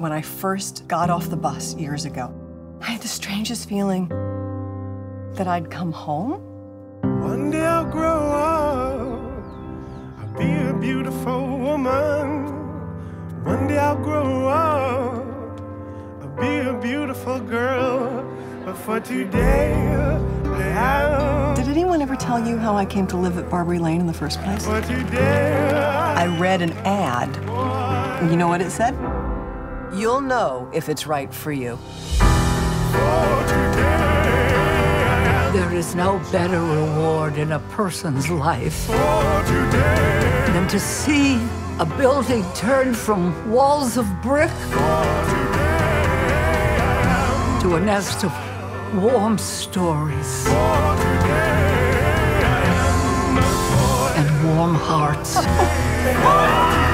when I first got off the bus years ago, I had the strangest feeling that I'd come home. One day I'll grow up, I'll be a beautiful woman. One day I'll grow up, I'll be a beautiful girl. But for today, Did anyone ever tell you how I came to live at Barbary Lane in the first place? for today, I read an ad. And you know what it said? You'll know if it's right for you. There is no better reward in a person's life than to see a building turn from walls of brick to a nest of warm stories and warm hearts.